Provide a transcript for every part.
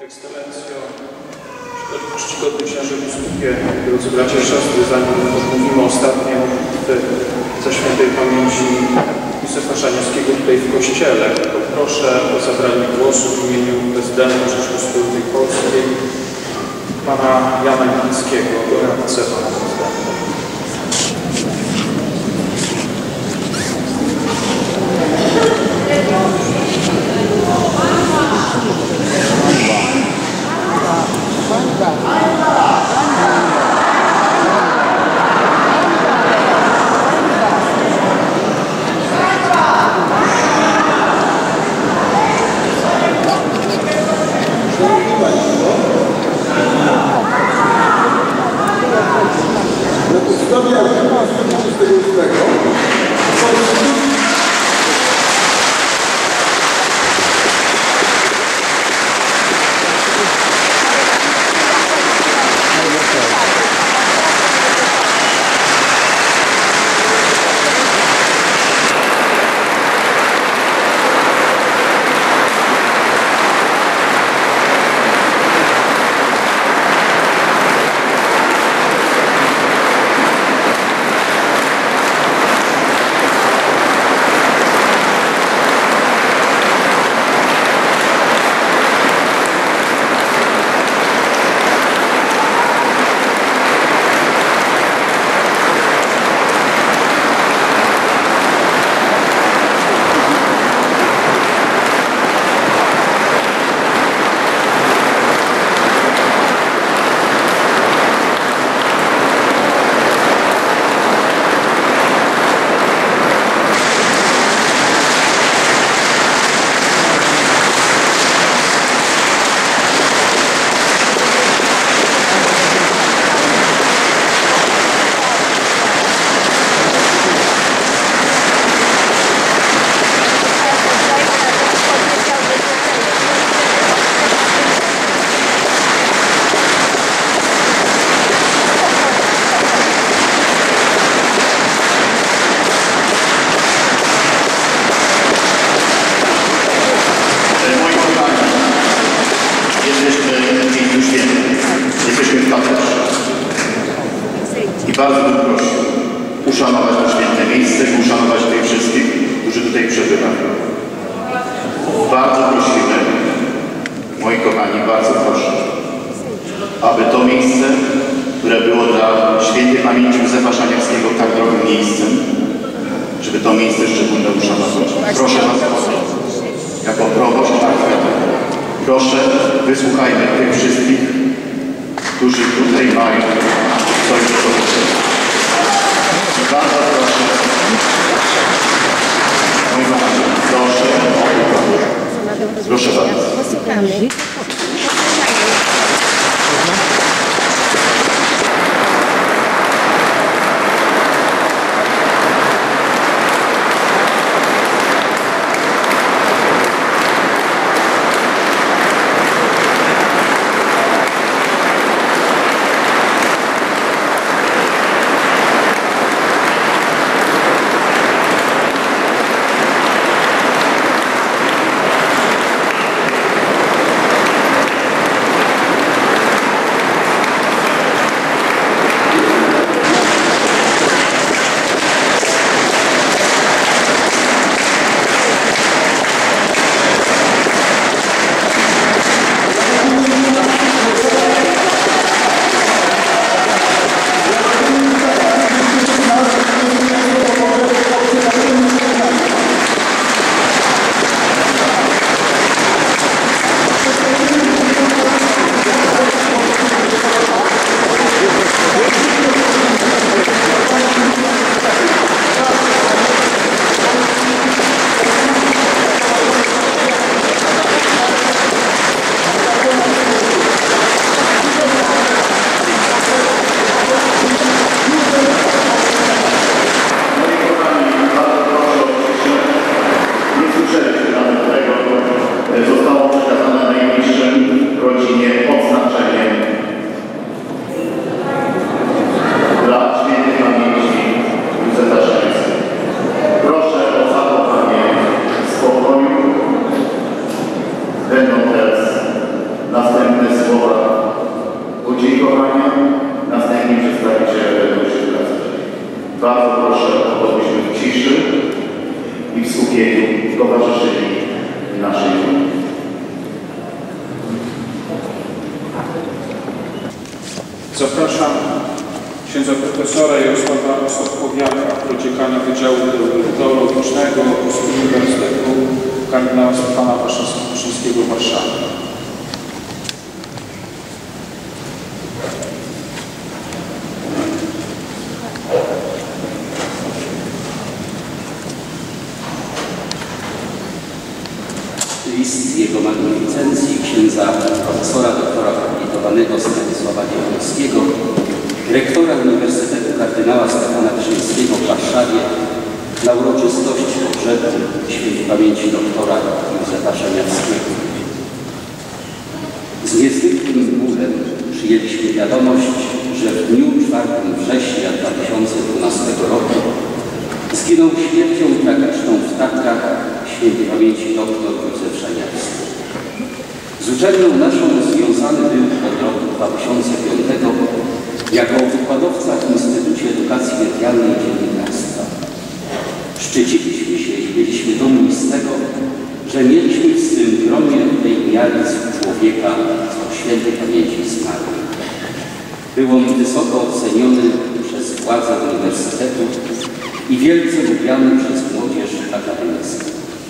Ekscelencjo, czcigodny księże biskupie, drodzy bracia i siostry, zanim odmówimy ostatnie modlitwy za świętej pamięci Józefa Szaniewskiego tutaj w Kościele, to proszę o zabranie głosu w imieniu prezydenta Rzeczypospolitej Polskiej, pana Jana Glińskiego, doradcę pana prezydenta. I bardzo bym prosił uszanować to święte miejsce i uszanować tych wszystkich, którzy tutaj przebywają. Bardzo prosimy, moi kochani, bardzo proszę, aby to miejsce, które było dla świętej pamięci Józefa Szaniewskiego tak drogim miejscem, żeby to miejsce szczególnie uszanować. Proszę Was jako proboszcz parfiaty, proszę, wysłuchajmy tych wszystkich, którzy tutaj mają coś do powiedzenia. Bardzo proszę. Moi kochani, proszę o uwagę. Proszę bardzo. skupieniu towarzyszyli naszej grupie. Zapraszam księdza profesora Jarosława Słowkowiaka, prodziekana Wydziału Teologicznego z Uniwersytetu kardynała Stefana Wyszyńskiego w Warszawie. List jego magnificencji księdza profesora doktora habilitowanego Stanisława Niewielskiego, rektora Uniwersytetu kardynała Stefana Wyszyńskiego w Warszawie, na uroczystość pogrzebu świętej pamięci doktora Józefa Szaniawskiego. Z niezwykłym bólem przyjęliśmy wiadomość, że w dniu 4 września 2012 roku zginął śmiercią tragiczną w Tatrach świętej pamięci dr Józef Szaniawski. Z uczelnią naszą związany był od roku 2005 jako wykładowca w Instytucie Edukacji Medialnej i Dziennikarstwa. Szczyciliśmy się i byliśmy dumni z tego, że mieliśmy w swym gronie idealizm człowieka o świętej pamięci zmarłych. Był on wysoko oceniony przez władze uniwersytetu i wielce lubiany przez młodzież akademicką.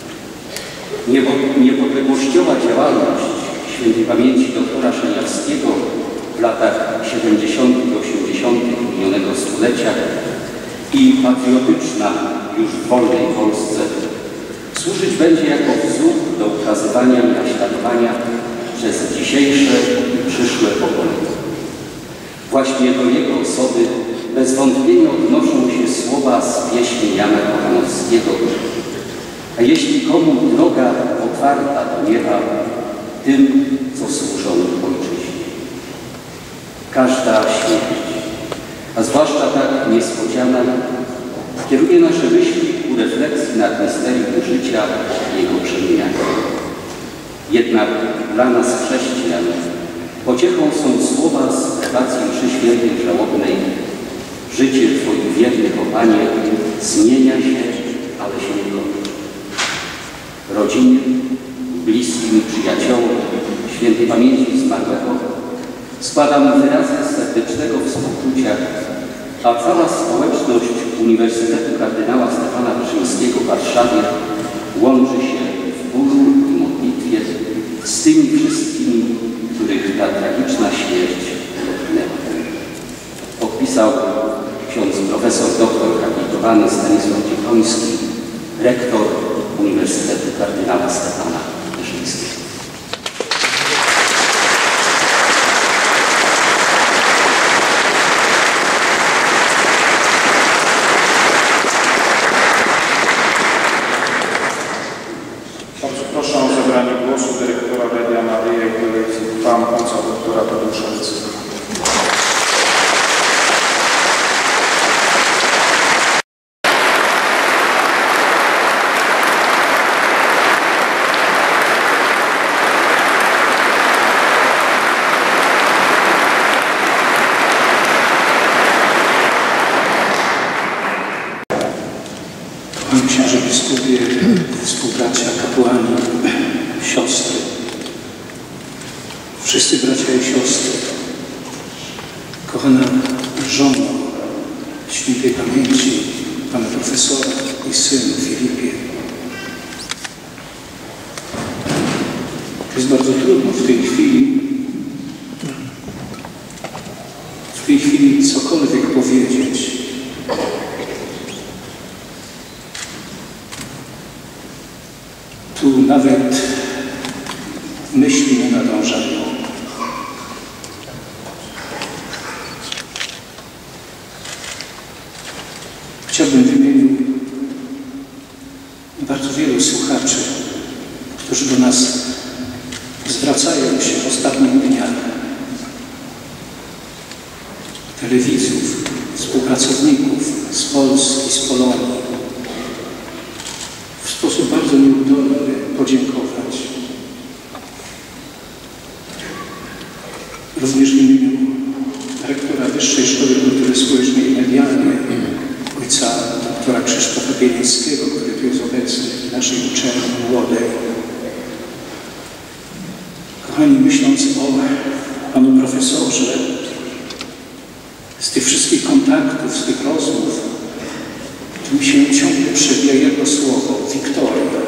Niepodległościowa działalność świętej pamięci doktora Szaniawskiego w latach 70. i 80. minionego stulecia i patriotyczna już w wolnej Polsce służyć będzie jako wzór do ukazywania i naśladowania przez dzisiejsze i przyszłe pokolenia. Właśnie do jego osoby bez wątpienia odnoszą się słowa z pieśni Jana Kochanowskiego: a jeśli komu droga otwarta do nieba, tym, co służą ojczyźnie. Każda śmierć, a zwłaszcza tak niespodziana, kieruje nasze myśli ku refleksji nad misterium życia i jego przemijania. Jednak dla nas chrześcijan pociechą są słowa z prelacji mszy świętej żałobnej: życie Twoich wiernych, o Panie, zmienia się, ale się nie kończy. Rodzinie, bliskim, przyjaciołom świętej pamięci zmarłego składam wyrazy serdecznego współczucia, a cała społeczność Uniwersytetu kardynała Stefana Wyszyńskiego w Warszawie łączy się w bólu i modlitwie z tymi wszystkimi, których ta tragiczna śmierć dotknęła. Podpisał ksiądz profesor doktor habilitowany Stanisław Dziekoński, rektor Uniwersytetu kardynała Stefana Wyszyńskiego. Bardzo proszę o zabranie głosu dyrektora Radia Maryja i Telewizji Trwam, ojca doktora Tadeusza Rydzyka. Księże biskupie, współbracia, kapłani, siostry, wszyscy bracia i siostry, kochana żono świętej pamięci pana profesora i synu Filipie. Jest bardzo trudno w tej chwili cokolwiek powiedzieć. Tu nawet myśli nie nadążają. Chciałbym w imieniu bardzo wielu słuchaczy, którzy do nas zwracają się w ostatnich dniach, telewidzów, współpracowników z Polski, z Polonii, w sposób bardzo nieudolny podziękować. Również w imieniu rektora Wyższej Szkoły Kultury Społecznej i Medialnej, ojca doktora Krzysztofa Bielińskiego, który tu jest obecny, tej naszej uczelni młodej. Kochani, myśląc o panu profesorze, z tych wszystkich kontaktów, z tych rozmów, to mi się ciągle przebija jedno słowo – Wiktoria.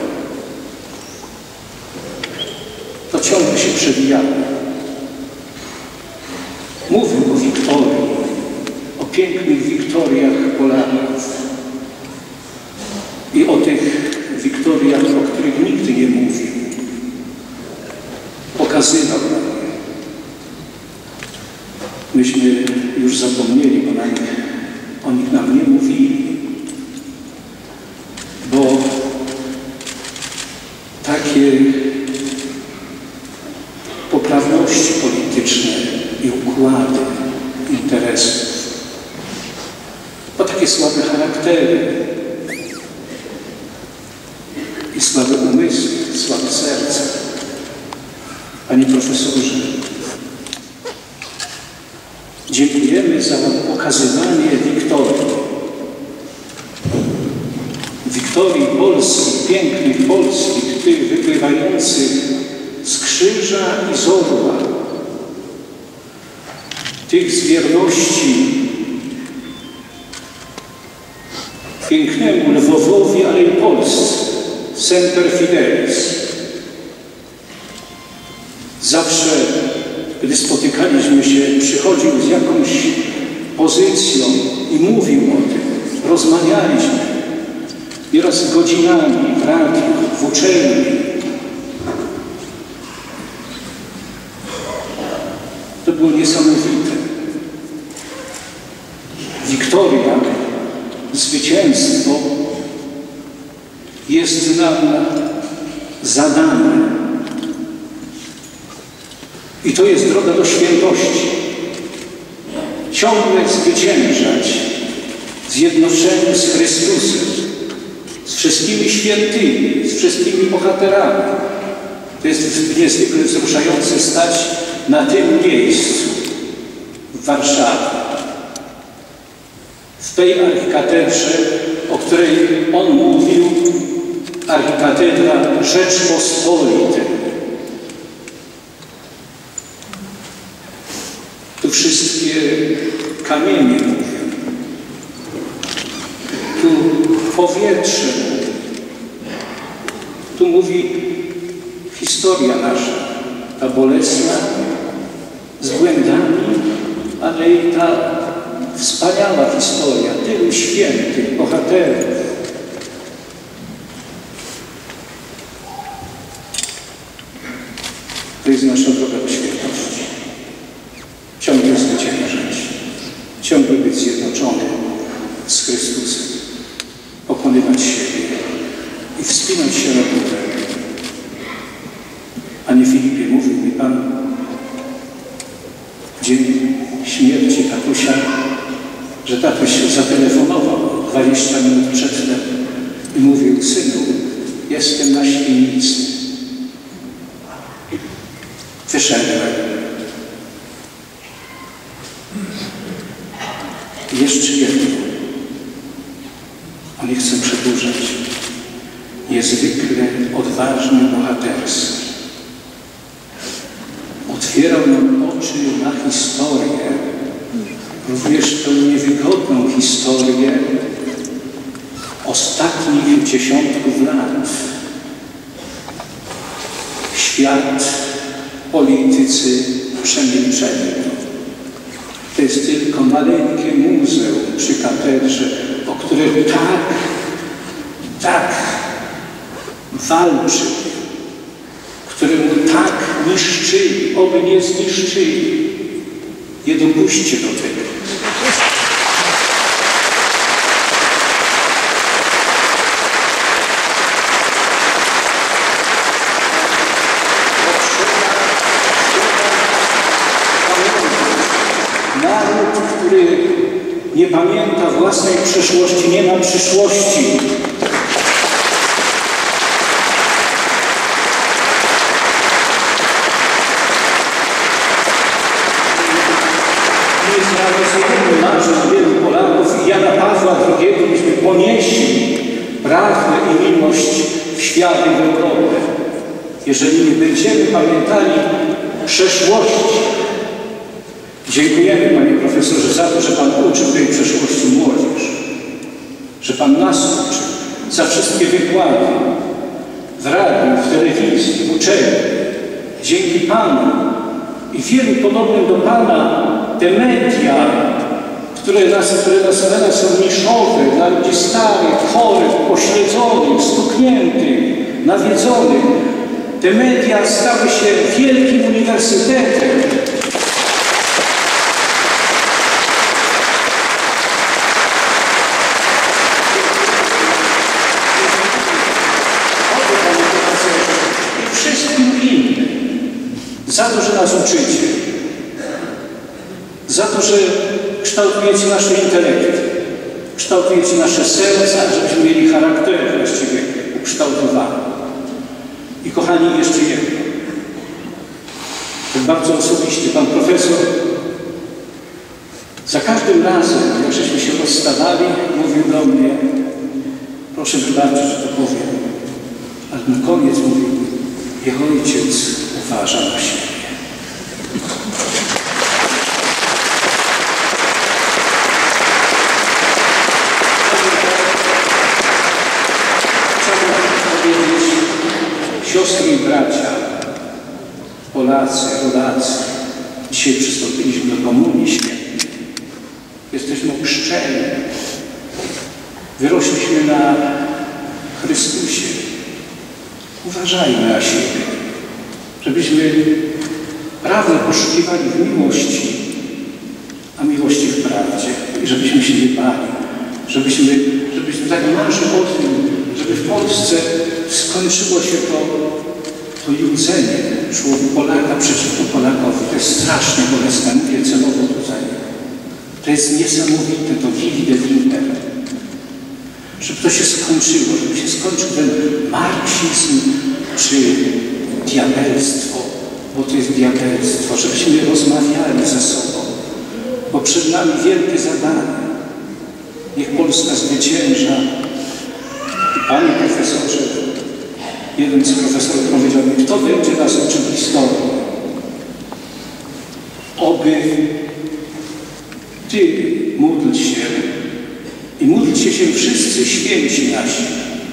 To ciągle się przewijało. Mówił o Wiktorii, o pięknych Wiktoriach Polaków i o tych Wiktoriach, o których nigdy nie mówił. Pokazywał nam je. Myśmy już zapomnieli, bo o nich nam nie mówili, bo takie poprawności polityczne i układy interesów, bo takie słabe charaktery i słabe umysły, słabe serca. Panie profesorze, dziękujemy za pokazywanie Wiktorii. Wiktorii polskich, pięknych polskich, tych wypływających z krzyża i z orła, tych z wierności pięknemu Lwowowi, ale i Polsce, Semper Fidelis. Zawsze, gdy spotykaliśmy się, przychodził z jakąś pozycją i mówił o tym. Rozmawialiśmy. Nieraz godzinami w radiu, w uczelni. To było niesamowite. Wiktoria, zwycięstwo jest nam zadane. I to jest droga do świętości. Ciągle zwyciężać w zjednoczeniu z Chrystusem, z wszystkimi świętymi, z wszystkimi bohaterami. To jest niezwykle wzruszające stać na tym miejscu w Warszawie. W tej archikatedrze, o której on mówił, archikatedra Rzeczpospolitej. Tu wszystkie kamienie mówią. Tu powietrze mówi. Tu mówi historia nasza, ta bolesna, z błędami, ale i ta wspaniała historia tylu świętych bohaterów. To jest nasza droga do świętości. Ciągle zwyciężać, ciągle być zjednoczony z Chrystusem, pokonywać siebie i wspinać się na górę. Panie Filipie, mówił mi Pan w dzień śmierci tatusia, że tatuś zatelefonował 20 minut przedtem i mówił: synu, jestem na Świnicy. Wyszedłem. Jeszcze jedno. On nie chce przedłużać. Niezwykle odważny, bohaterski. Otwierał nam oczy na historię, również tę niewygodną historię ostatnich dziesiątków lat. Świat, politycy przemilczeli. To jest tylko maleńkie muzeum przy katedrze, o które tak walczył, któremu tak niszczyli, oby nie zniszczyli. Nie dopuśćcie do tego. Naród, który nie pamięta własnej przeszłości, nie ma przyszłości. Marzeń wielu Polaków i Jana Pawła II byśmy ponieśli prawdę i miłość w zjawy w Europie, jeżeli nie będziemy pamiętali przeszłości. Dziękujemy, panie profesorze, za to, że pan uczył tej przeszłości młodzież, że pan nas uczył, za wszystkie wykłady w radiu, w telewizji, w uczelni. Dzięki panu i wielu podobnym do pana te media, które nas są niszowe, dla ludzi starych, chorych, pośledzonych, stukniętych, nawiedzonych. Te media stały się wielkim uniwersytetem. I wszystkim innym za to, że nas uczycie, za to, że kształtujecie nasze intelekty, kształtujecie nasze serca, żebyśmy mieli charaktery właściwie ukształtowane. I kochani, jeszcze jedno. Tak bardzo osobiście pan profesor za każdym razem, jak żeśmy się rozstawali, mówił do mnie, proszę wybaczyć, że to powiem, ale na koniec mówił, niech ojciec uważa na siebie. Siostry i bracia, Polacy, rodacy, dzisiaj przystąpiliśmy do Komunii Świętej. Jesteśmy ochrzczeni. Wyrośliśmy na Chrystusie. Uważajmy na siebie, żebyśmy prawdę poszukiwali w miłości, a miłości w prawdzie. I żebyśmy się nie bali, żebyśmy tak marzyli o tym, żeby w Polsce skończyło się to judzenie Polaka przeciwko Polakowi. To jest strasznie bolesne, mówię celowo tutaj. To jest niesamowite, to divide inter. Żeby to się skończyło, żeby się skończył ten marksizm czy diabelstwo, bo to jest diabelstwo, żebyśmy rozmawiali ze sobą, bo przed nami wielkie zadanie. Niech Polska zwycięża. Panie profesorze, jeden z profesorów powiedział mi, kto będzie nas uczył historii? Oby ty módl się i módlcie się wszyscy święci nasi.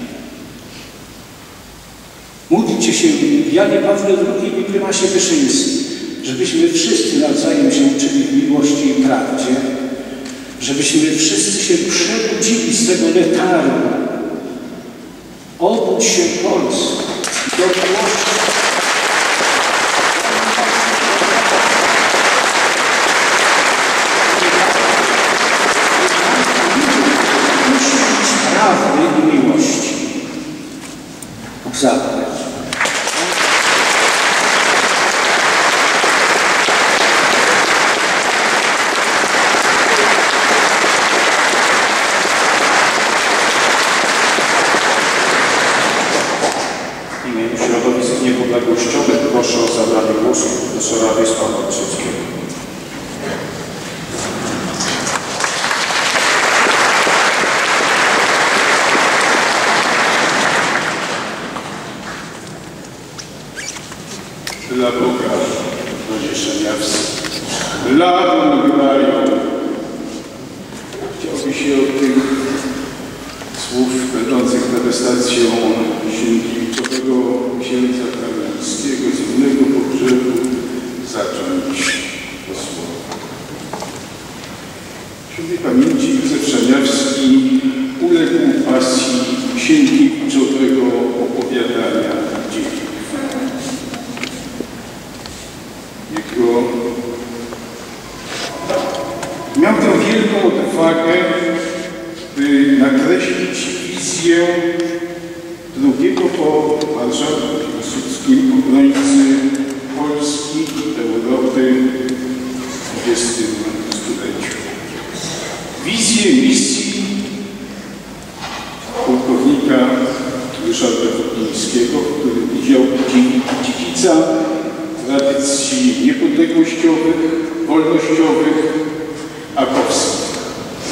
Módlcie się Janie Pawle II i prymasie Wyszyńskim, żebyśmy wszyscy nawzajem się uczyli w miłości i prawdzie, żebyśmy wszyscy się przebudzili z tego letargu. Obudź się Polsko do miłości. Musi być prawdy i miłości. Zabrać. W imieniu środowisk niepodległościowych proszę o zabranie głosu profesora Wiesława Krzyckiego. Dla Boga, pocieszenia dla Mario. Chciałby się od tych słów będących protestacją świętego księdza kanadyjskiego z innego pogrzebu zacząć to słowo. Świętej pamięci Józef Szaniawski uległ pasji księgiewiczowego opowiadania dzieci. Miał tę wielką odwagę, by nakreślić wizję drugiego po marszałku Piłsudskim obrońcy Polski i Europy w XX stuleciu. Wizję misji pułkownika Ryszarda Kotlińskiego, który widział dziedzica tradycji niepodległościowych, wolnościowych, akowskich.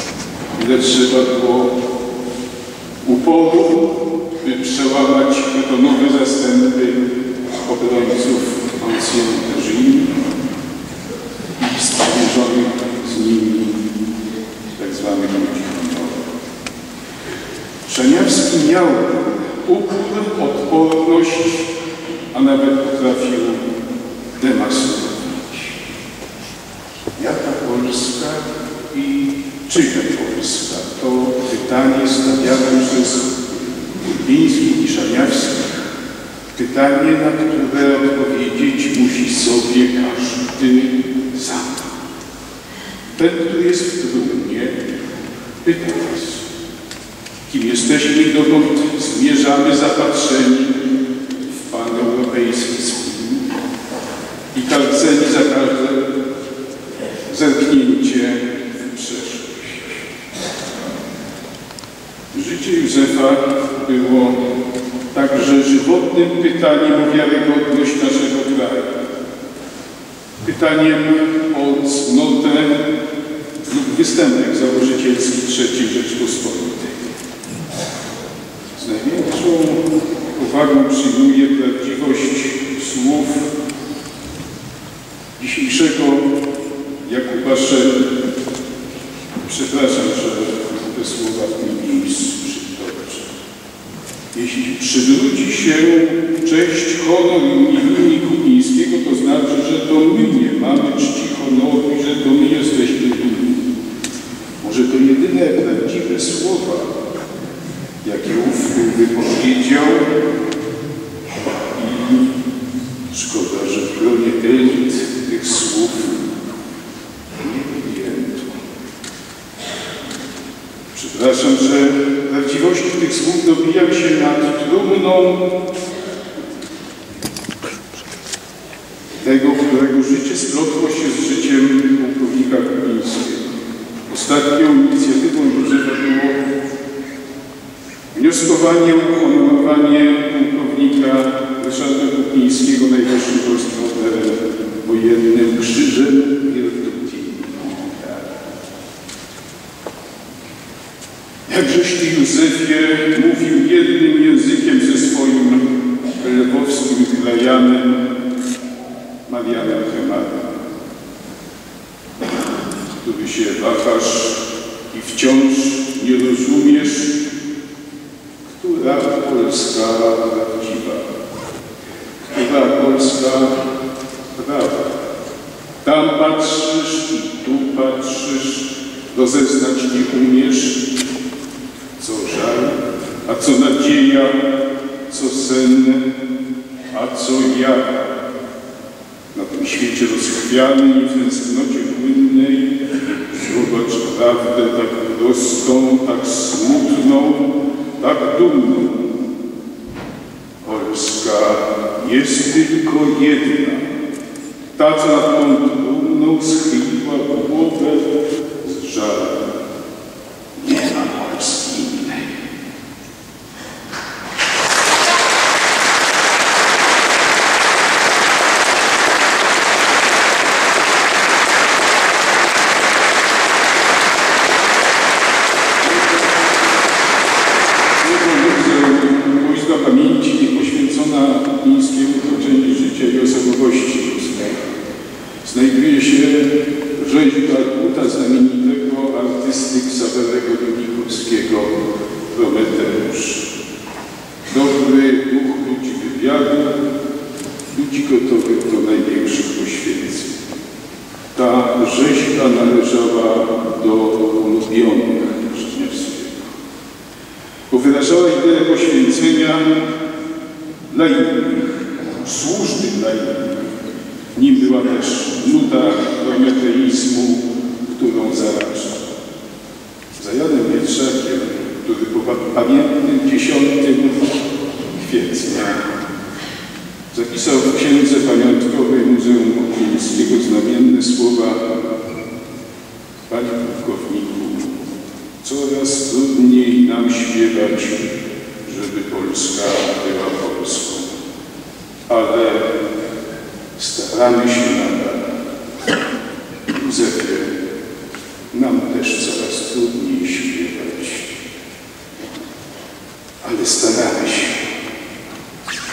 Ile trzeba było uporu, by przełamać tę honorowe zastępy obrońców Ancien Régime i sprzymierzonych z nimi tzw. ludzi honorowych. Czerniawski miał upór, odporność, a nawet potrafił demaskować. Jaka Polska i czyja Polska? To pytanie stawiane przez Urbińskich i Czerniawskich. Pytanie, na które odpowiedzieć musi sobie każdy sam. Ten, który jest w trumnie, pyta nas, kim jesteśmy, dokąd zmierzamy zapatrzeni w paneuropejski wspólnik i karceni za każde zerknięcie w przeszłość. Życie Józefa było także żywotnym pytaniem o wiarygodność naszego kraju. Pytaniem o cnotę lub występek założycielski III Rzeczpospolitej. Z największą uwagą przyjmuję prawdziwość słów dzisiejszego Jakuba Szeli. Przepraszam, że te słowa w tym miejscu przytoczę. Jeśli przywróci się cześć, honor i linii Krupińskiego, to znaczy, że to my nie mamy czci, honoru i że to my jesteśmy dumni. Może to jedyne prawdziwe słowa, jakie ów wypowiedział, i szkoda, że w gronie elit tych słów nie podjęto. Przepraszam, że prawdziwości tych słów dobijam się nad trumną tego, którego życie splotło się z życiem pułkownika Krupińskiego. Ostatnią inicjatywą Józefa było wnioskowanie o uhonorowanie pułkownika Ryszarda Krupińskiego najwyższym polskim orderem wojennym Krzyżem Virtuti Militari. Jakżeś Ty, Józefie, mówił jednym językiem ze swoim lwowskim krajanem Marianem Chemarem, który się wahasz i wciąż nie rozumiesz, która Polska prawdziwa, która Polska prawa. Tam patrzysz i tu patrzysz, rozeznać nie umiesz, co żal, a co nadzieja, co sen, a co ja. Na tym świecie rozchwianej i w tęsknocie płynnej zobacz prawdę tak prostą, tak smutną, tak dumną. Polska jest tylko jedna. Ta, co nad tą trumną schyliła głowę z żalem. Nie ma Polski innej. Wojska pamięci poświęcona Krupińskiemu toczeniu życia i osobowości ludzkiej znajduje się rzeźba Guta, znamienitego artysty Ksawerego Donikurskiego, Prometeusz. Dobry duch ludzi wywiadu, ludzi gotowych do największych poświęceń. Ta rzeźba należała do ulubionych Czerniawskiego, bo wyrażała ideę poświęcenia dla innych, służby dla innych. Nim była też nuta prometeizmu, którą zaraża. Za Janem Wietrzakiem, który po pamiętnym 10 kwietnia zapisał w księdze pamiątkowej Muzeum Okręckiego znamienne słowa: Panie pułkowniku, coraz trudniej nam śpiewać, żeby Polska była Polską, ale staramy się nadal. Józefie, nam też coraz trudniej śpiewać, ale staramy się.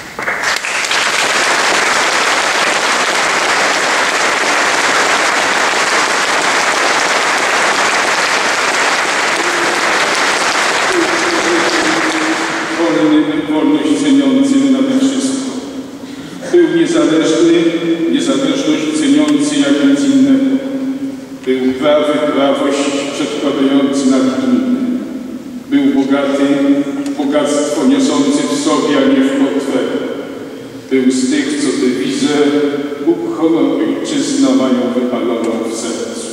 Był niezależny, niezależność ceniący jak nic innego. Był prawy, prawość przedkładający nad innym. Był bogaty, bogactwo niosący w sobie, a nie w portfelu. Był z tych, co dewizę Bóg, honor, ojczyzna mają wypaloną w sercu.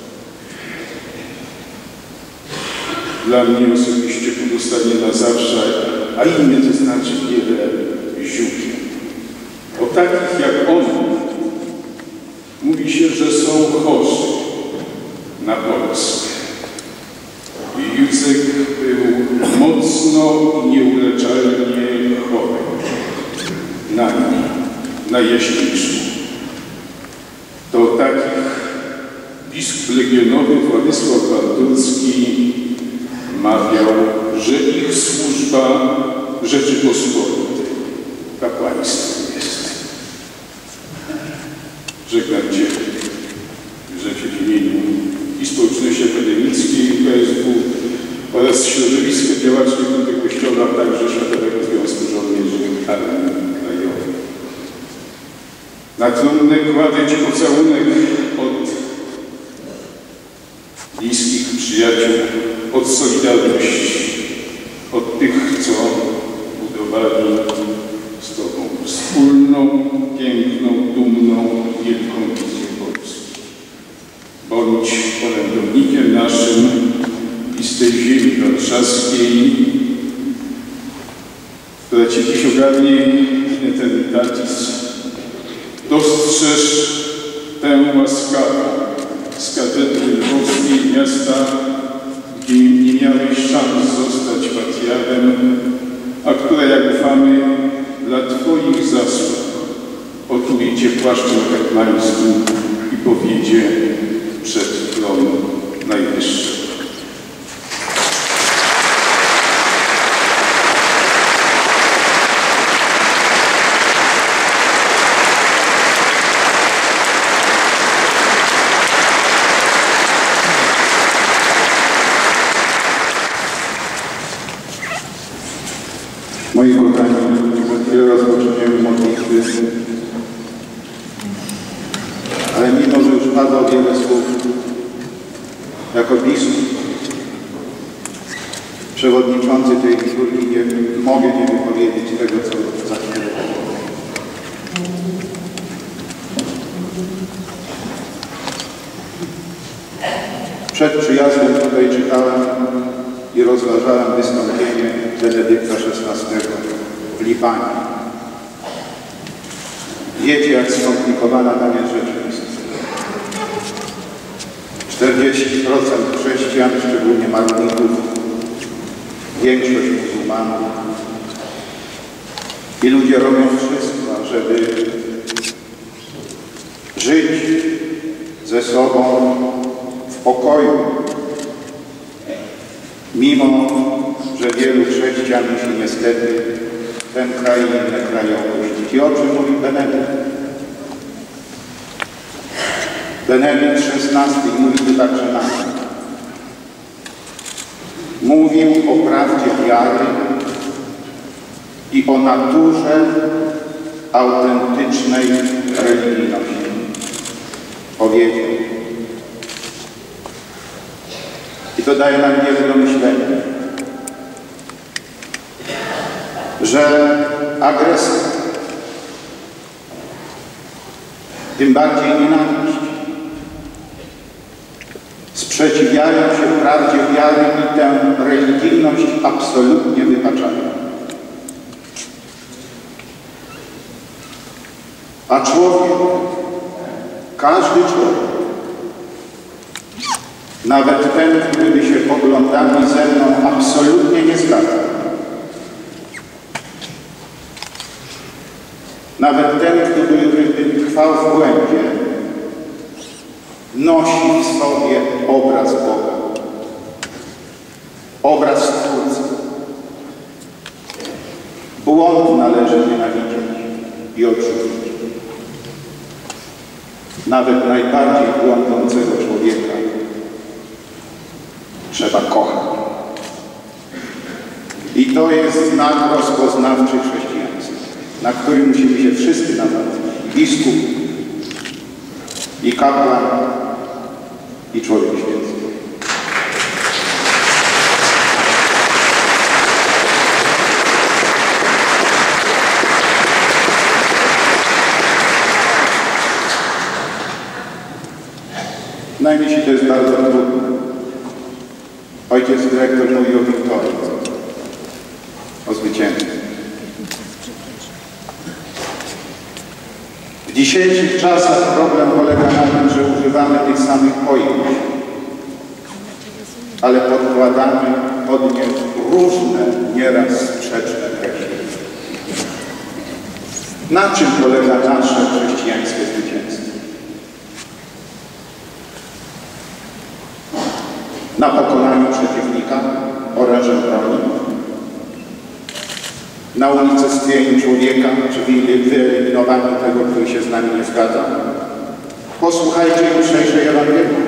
Dla mnie osobiście pozostanie na zawsze, a inne to znaczy wiele ziół. O takich jak on mówi się, że są chorzy na Polskę. I Józek był mocno i nieuleczalnie chory na nim, na Jaśniczu. To takich biskup legionowy Władysław Bandurski mawiał, że ich służba Rzeczypospolitej kapłaństwem jest. Żegnam Cię, Józefie, w imieniu i społeczności akademickiej KSW oraz środowiska działaczy tego Kościoła, także Światowego Związku Żołnierzy Armii Krajowej. Na trumnę kładę Ci pocałunek od bliskich przyjaciół, od Solidarności, od tych, co budowali z Tobą wspólną, piękną, dumną, wielką wizję Polski. Bądź orędownikiem naszym i z tej ziemi warszawskiej, która Ci dziś ogarnie in eternitatis, dostrzeż tę łaskawą z katedry lwowskiej miasta, gdzie nie miałeś szans zostać patriarchem, a która, jak ufamy, dla Twoich zasług otuli Cię płaszczem hetmańskim i powiedzie przed tron Najwyższy. Moi kochani, za chwilę rozpoczniemy modlitwy, ale mimo, że już padło wiele słów, jako biskup, przewodniczący tej liturgii, nie mogę nie wypowiedzieć tego, co za chwilę. Przed przyjazdem tutaj czytałem i rozważałem wystąpienie Benedykta XVI w Libanie. Wiecie, jak skomplikowana tam jest rzeczywistość. 40% chrześcijan, szczególnie maroników, większość muzułmanów. I ludzie robią wszystko, żeby żyć ze sobą w pokoju, mimo że wielu chrześcijan musi niestety ten kraj i inne kraje opuścić. I o czym mówi Benedykt? Benedykt XVI mówi tu także nam. Mówił o prawdzie wiary i o naturze autentycznej religijności. Powiedział. I to daje nam wiele do myślenia, że agresja, tym bardziej nienawiść, sprzeciwiają się prawdzie wiary i tę religijność absolutnie wypaczają. A człowiek, każdy człowiek, nawet ten, który by się poglądami ze mną absolutnie nie zgadzał, nawet ten, który by trwał w błędzie, nosi w sobie obraz Boga, obraz Stwórcy. Błąd należy nienawidzieć i odrzucić. Nawet najbardziej błądzącego człowieka trzeba kochać. I to jest znak rozpoznawczy chrześcijaństwa. na którym musimy się wszyscy nadać. I biskup, i kapłan, i człowiek święty. Najmniej jeśli to jest bardzo trudne. Ojciec dyrektor mówi o wiktorii, o zwycięstwie. W dzisiejszych czasach problem polega na tym, że używamy tych samych pojęć, ale podkładamy pod nie różne, nieraz sprzeczne treści. Na czym polega nasze chrześcijańskie zwycięstwo? Na pokonaniu przeciwnika orężem broni, na unicestwieniu człowieka, czy wyeliminowaniu tego, który się z nami nie zgadza. Posłuchajcie jutrzejszej Ewangelii.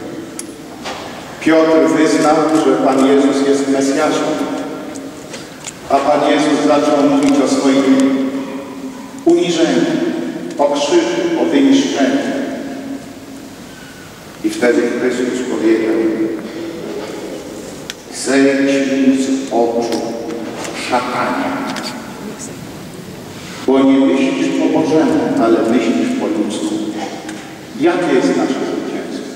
Piotr wyznał, że Pan Jezus jest Mesjaszem, a Pan Jezus zaczął mówić o swoim uniżeniu, o krzyżu, o wyniszczeniu. I wtedy Chrystus powiedział: zejdź mi z oczu, szatanie, bo nie myślisz po Bożemu, ale myślisz po ludzku. Jakie jest nasze zwycięstwo?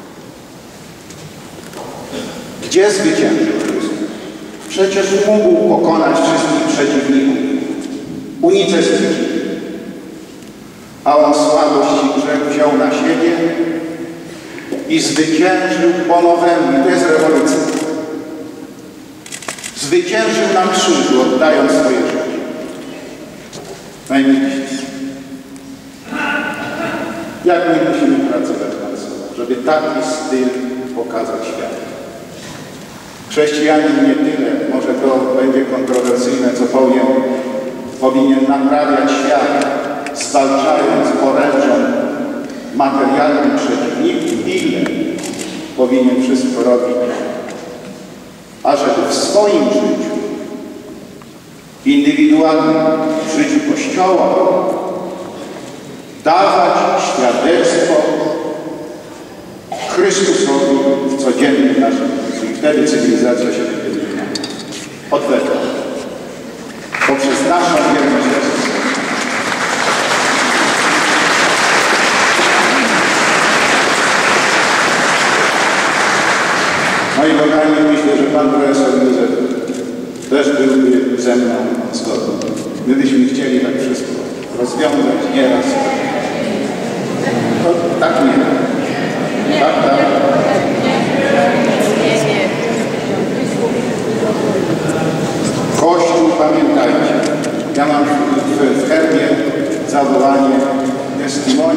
Gdzie zwyciężył Chrystus? Przecież mógł pokonać wszystkich przeciwników, unicestwić, a On słabość i grzech wziął na siebie i zwyciężył po nowemu. I to jest rewolucja. Zwyciężył na krzyżu, oddając swoje życie. Najmilsi. Jak my musimy pracować nad sobą, żeby taki styl pokazać światu? Chrześcijanin nie tyle, może to będzie kontrowersyjne, co powiem, powinien naprawiać świat, zwalczając orężem materialnym przeciwników, ile powinien wszystko robić, ażeby w swoim życiu, indywidualnym, w życiu Kościoła, dawać świadectwo Chrystusowi w codziennym naszym życiu. I wtedy cywilizacja się będzie zmieniała. Od wewnątrz. Poprzez naszą wierność Jezusa. Moi kochani, myślę, że Pan Profesor Józef też byłby ze mną zgodny. My byśmy chcieli tak wszystko rozwiązać nieraz. To tak nie. Tak, tak. Kościół, pamiętajcie, ja mam w herbie zawołanie testymonium